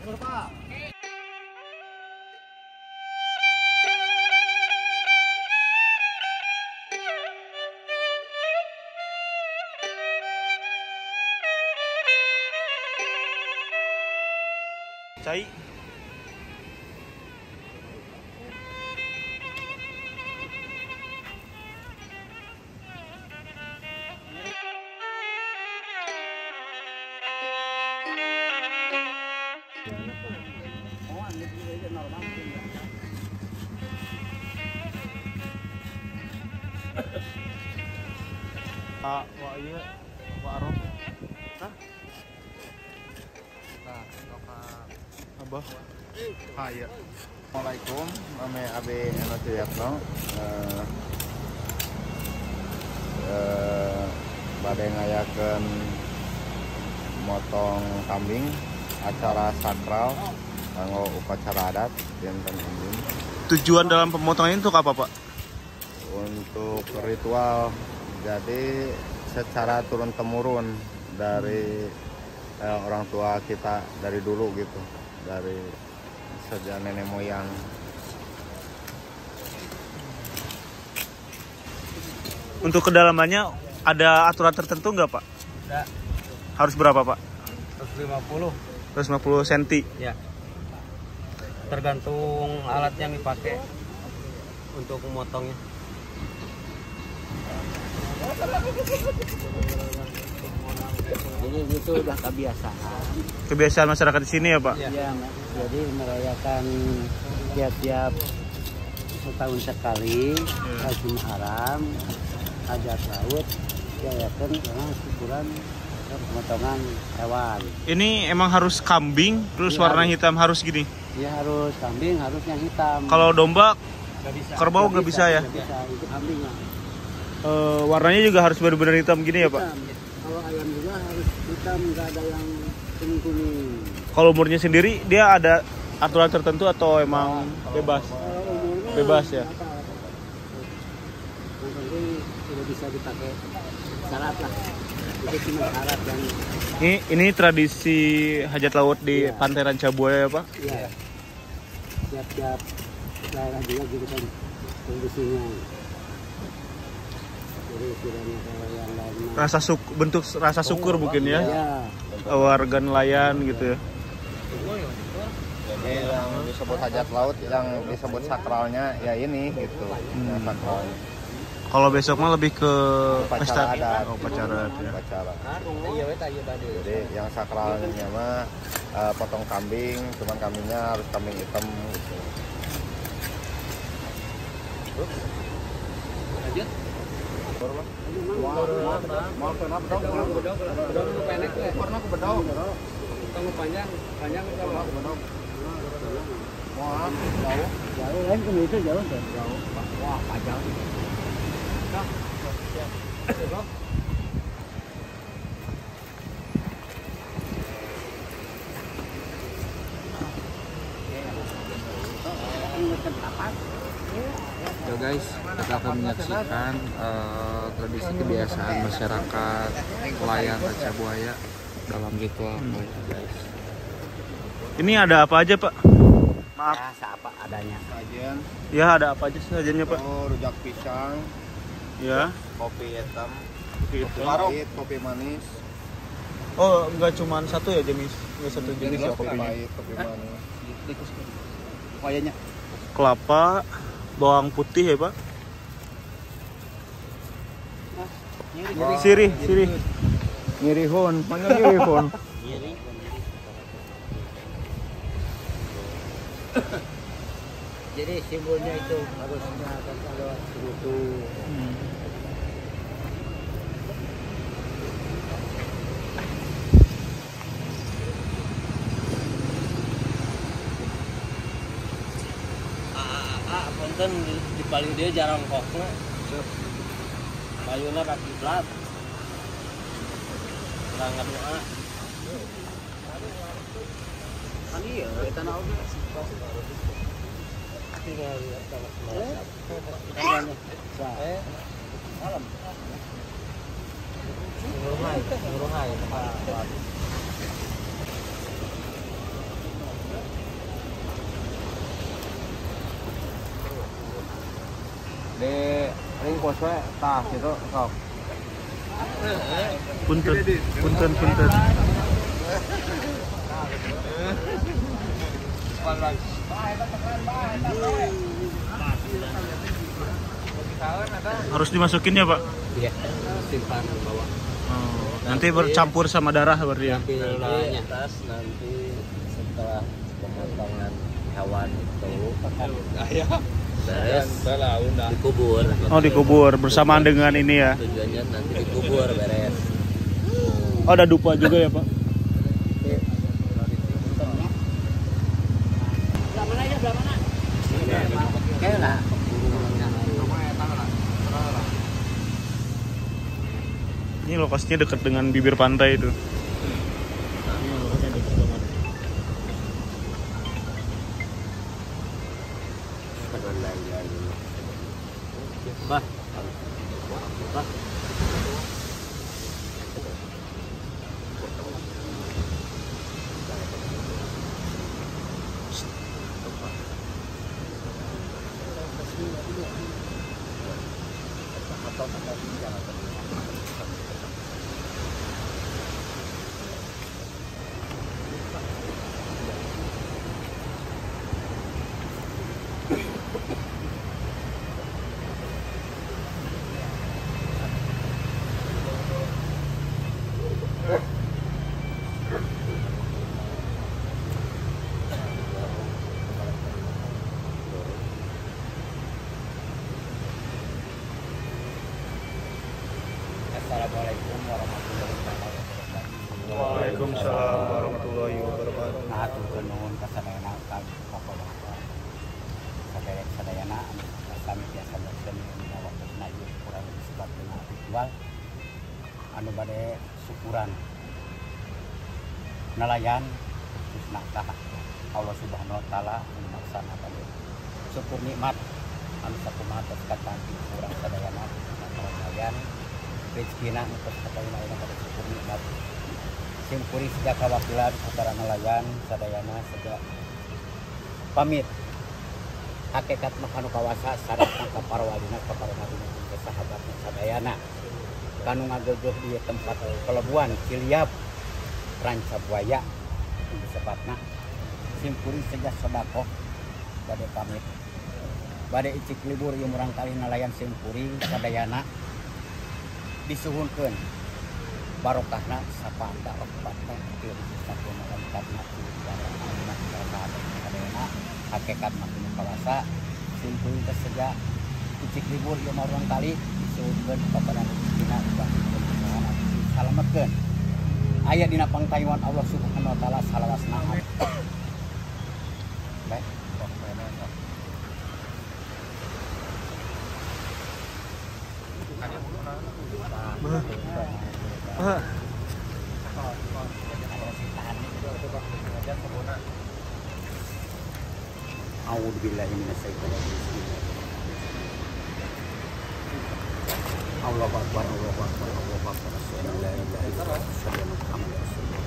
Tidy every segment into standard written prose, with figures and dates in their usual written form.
Cai. Wah iya, Pak Arom. Hah? Nah, Abah. iya. Assalamualaikum, ame Abe Eno Suyatno. Badai ngayakeun motong kambing acara sakral kanggo upacara adat dinten Indin. Tujuan dalam pemotongan itu apa, Pak? Untuk ritual, jadi secara turun temurun dari orang tua kita dari dulu gitu, dari sejak nenek moyang. Untuk kedalamannya ada aturan tertentu nggak, Pak? Enggak. Harus berapa, Pak? 150. 150 cm. Ya. Tergantung alat yang dipakai untuk memotongnya. Jadi itu udah kebiasaan. Kebiasaan masyarakat di sini ya, Pak? Iya, jadi merayakan tiap-tiap setahun sekali Haji Muharram, hajat laut, dirayakan karena syukuran pemotongan hewan. Ini emang harus kambing, terus Iya, warna harus. hitam harus gini. Ya harus kambing, harus yang hitam. Kalau domba, Nggak bisa. kerbau nggak bisa ya? Nggak bisa, itu kambingnya. Warnanya juga harus benar-benar hitam gini ya, Pak? Hitam. Kalau ayam juga harus hitam, nggak ada yang kuning-kuning. Kalau umurnya sendiri, dia ada aturan tertentu atau emang bebas? Kalau umurnya Bebas ya? apa? Yang penting sudah bisa dipakai syarat lah. Itu cuma syarat yang Ini tradisi hajat laut di Iya. Pantai Rancabuaya ya, Pak? ya tiap-tiap daerah juga gitu kan kondisinya. Jadi istilahnya kalau yang lain Bentuk rasa syukur mungkin ya? ya Warga nelayan gitu ya? Jadi yang disebut hajat laut, yang disebut sakralnya ya ini gitu, yang sakralnya. Kalau besok mah lebih ke Upacara pesta adat. upacara adat ya. Upacara. Iya, tanya tadi. Jadi yang sakralnya mah potong kambing, cuman kambingnya harus kambing hitam gitu. Lanjut. Mau kenapa dong? Pendek ya. Warna ke bedau. Tunggu panjang Warna ke bedau. Mau jauh. jauh lain kan itu jauh kan. Wah, panjang. Ya guys, kita akan menyaksikan tradisi kebiasaan masyarakat nelayan Rancabuaya dalam ritual guys. Ini ada apa aja, Pak? Maaf. Ya, apa adanya. Sajian, Ya, ada apa aja sajiannya, Pak? rujak pisang, Ya. kopi hitam, Gitu. kopi pahit, kopi manis, Oh, enggak cuma satu ya jenis? Enggak satu jenis ya kopi kopinya? pahit, kopi manis. Wayanya. Kelapa, bawang putih ya, Pak? Sirih. Ngirihun, panggil ngirihun. Jadi simbolnya itu harusnya kan kalau sekutu. Punten di paling dia jarang kokna. Mayuna kaki plat. Rangan doa. Kan iya, kita naon. Tinggal lihat kalau Malam. Nguruhai. Di ring pos we tah gitu sok. Punten, punten, punten. Harus dimasukin ya, Pak? Iya, simpan bawah. Oh, nanti bercampur sama darah berarti ya? Nanti atas nanti setelah pemotongan hewan itu beres dikubur. Oh, dikubur bersamaan dengan ini ya? Tujuannya nanti dikubur beres. Oh, ada dupa juga ya, Pak? Kayak lah. Ini lokasinya dekat dengan bibir pantai itu. Bah. Bah. Assalamualaikum warahmatullahi wabarakatuh. Waalaikumsalam warahmatullahi wabarakatuh. Nah, turun nuhun ka sadayana ka bapak-bapak. Sadayana anu kami biasa bersen dina waktuna ieu kurang lebih sebagian ritual anu bade syukuran nelayan khususna ka Allah Subhanahu wa taala anu maksana bade syukur nikmat anu sakumaha tos kacanti kurang sadayana nelayan rezekina anu tos sadayana pada syukur nikmat simpuri sejak kawakilan para nelayan sadayana sejak pamit hakikat makanu kawasa sadatna ka parwadina ka parwadina ke sahabatna sadayana kanu ngagojoh di tempat pelabuhan Ciliap Ranca Buaya disebutna simpuri sejak sedekah bade pamit bade icik libur ieu murang kali nelayan simpuri sadayana disuhunkeun barokahna sapanda rahmatna teu satu malam karena sadayana hakikat maknu kawasa simpuri teh sejak icik libur ieu murang kali disuhunkeun kepada rezekina salametkeun aya dina pangtayuan Allah Subhanahu wa taala salawasna baik A'udzubillahi minasyaitonir rajim. Allahu akbar, Allahu akbar, Allahu akbar. Asyhadu an la ilaha illallah, asyhadu anna Muhammadar Rasulullah.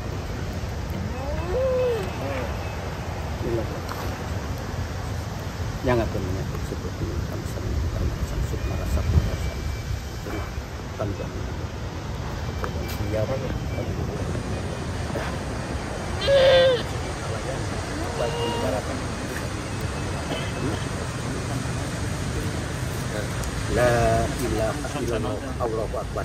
Jangan menyebut seperti bangsa karena samsut merasa merasa jadi panjang. Siap. La ilaha illallah, Allahu akbar.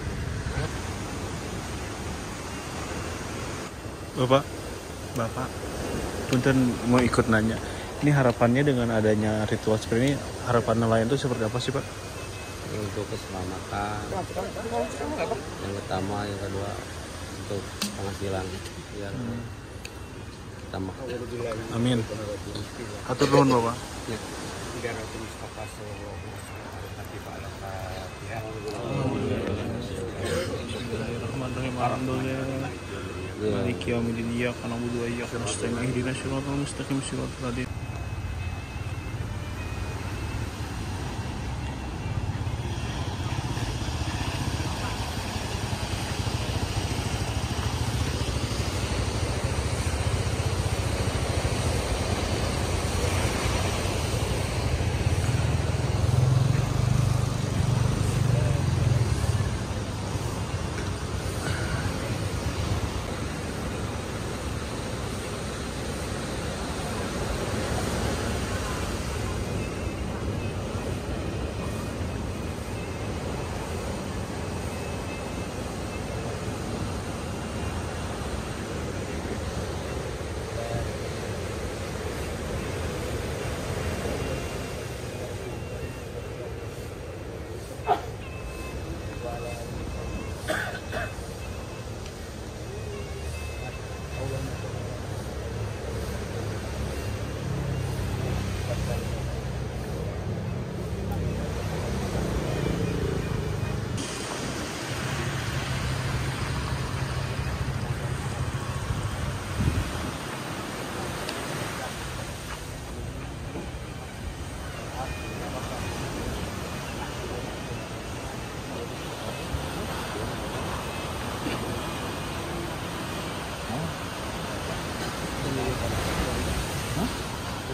Bapak, punten mau ikut nanya. Ini harapannya dengan adanya ritual seperti ini, harapan nelayan itu seperti apa sih, Pak? Untuk keselamatan yang pertama, yang kedua untuk penghasilan biar tambah. Amin. Atur nuhun, Bapak. Ya. Bismillahirrahmanirrahim. Alhamdulillah. Maliki yaumiddin. Iyyaka na'budu wa iyyaka nasta'in. Ihdinas siratal mustaqim. Siratal ladzina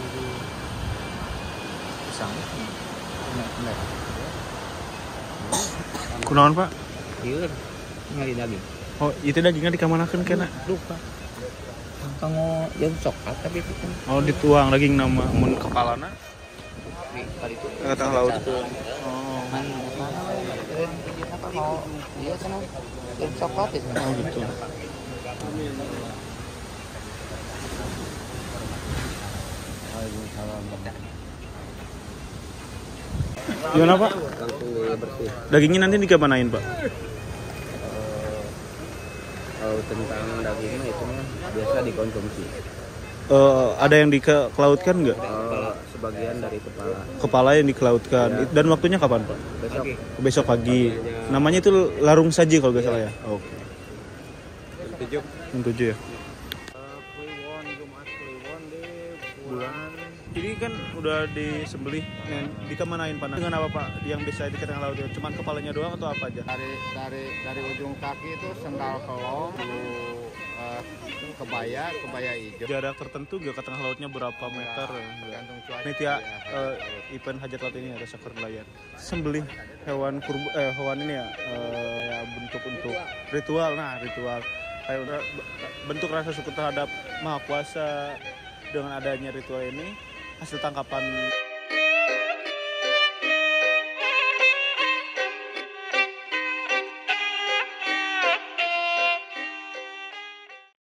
Pisang. Enggak. Kunaon Pak? Ieu ngali daging. Oh itu dagingnya dikamanakeun kena? Lupa. Kanggo jeung coklat tapi itu kan Oh dituang daging nama mun kepalana kali itu. ke tengah laut. Oh. Apa mau dia kan jeung coklat itu. Oh gitu. Gimana Pak? Langsung bersih. Dagingnya nanti dikemanain Pak? Kalau tentang daging mah itu mah biasa dikonsumsi. Ada yang dikelautkan nggak? Sebagian dari kepala. Kepala yang dikelautkan. Dan waktunya kapan Pak? Besok Besok pagi. Namanya itu larung saji kalau nggak salah ya? Oke. 7 ya? Kliwon, Jumat Kliwon di bulan Ini kan udah disembelih, dikemanain Pak? Dengan apa Pak yang bisa di tengah laut? Cuman kepalanya doang atau apa aja? dari ujung kaki itu sendal kelong, kebaya hijau. Jarak tertentu gak ke tengah lautnya berapa meter? Tergantung cuaca. Ini Tia, event hajat laut ini ada seker nelayan. Sembelih hewan hewan ini ya, ya bentuk untuk ritual. Nah ritual kayak udah bentuk rasa syukur terhadap Maha Kuasa. Dengan adanya ritual ini hasil tangkapan